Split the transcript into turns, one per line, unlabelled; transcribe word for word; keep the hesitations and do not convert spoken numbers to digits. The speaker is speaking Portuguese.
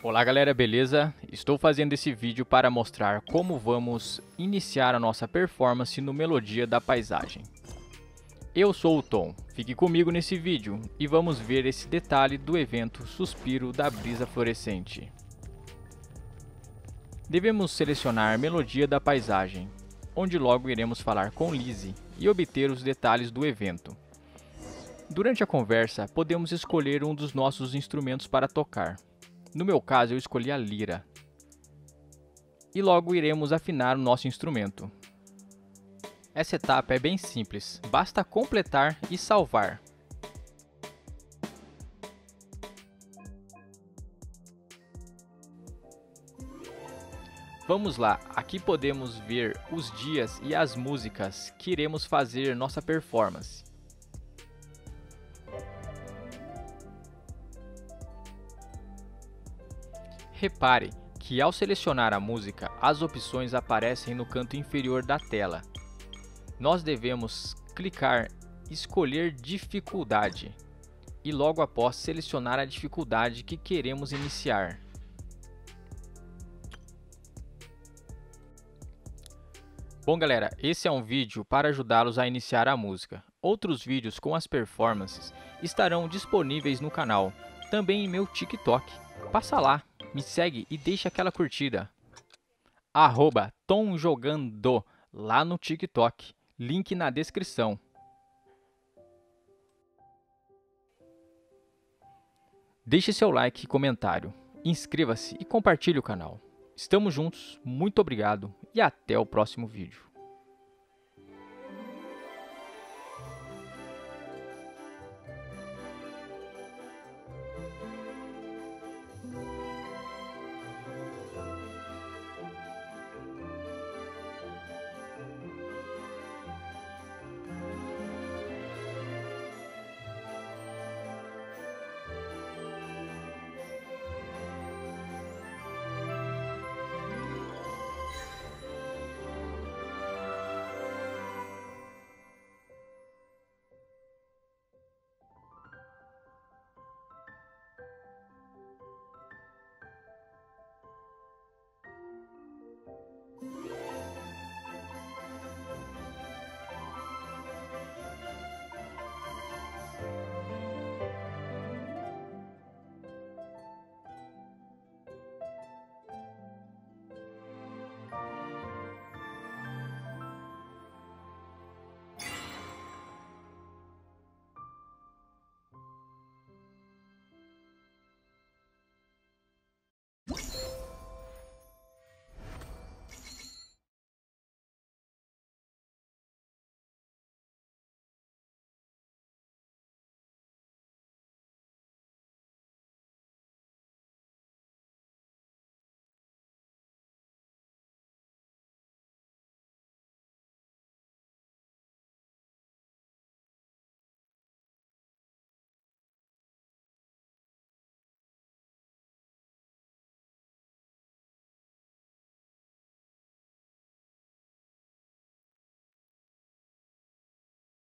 Olá galera, beleza? Estou fazendo esse vídeo para mostrar como vamos iniciar a nossa performance no Melodia da Paisagem. Eu sou o Tom, fique comigo nesse vídeo e vamos ver esse detalhe do evento Suspiro da Brisa Florescente. Devemos selecionar Melodia da Paisagem, onde logo iremos falar com Lizzie e obter os detalhes do evento. Durante a conversa, podemos escolher um dos nossos instrumentos para tocar. No meu caso, eu escolhi a lira. E logo iremos afinar o nosso instrumento. Essa etapa é bem simples, basta completar e salvar. Vamos lá, aqui podemos ver os dias e as músicas que iremos fazer nossa performance. Repare que ao selecionar a música, as opções aparecem no canto inferior da tela. Nós devemos clicar Escolher dificuldade e logo após selecionar a dificuldade que queremos iniciar. Bom galera, esse é um vídeo para ajudá-los a iniciar a música. Outros vídeos com as performances estarão disponíveis no canal, também em meu TikTok. Passa lá, me segue e deixa aquela curtida. Arroba Tom Jogando lá no TikTok, link na descrição. Deixe seu like e comentário, inscreva-se e compartilhe o canal. Estamos juntos, muito obrigado e até o próximo vídeo.